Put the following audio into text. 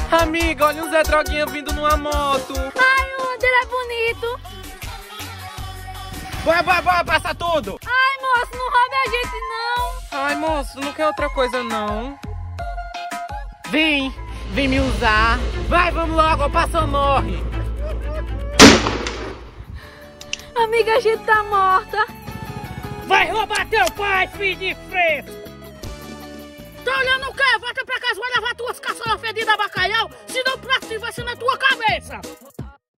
Amiga, olha um Zé Droguinha vindo numa moto. Ai, onde ele é bonito. Bora, passa tudo. Ai, moço, não roube a gente, não. Ai, moço, não quer outra coisa, não. Vem me usar. Vai, vamos logo, ou passa ou morre. Amiga, a gente tá morta. Vai roubar teu pai, filho de fresco. Tá olhando o quê? Volta pra casa, vai levar tuas caçolas fedidas a bacalhau, senão o prato vai ser na tua cabeça.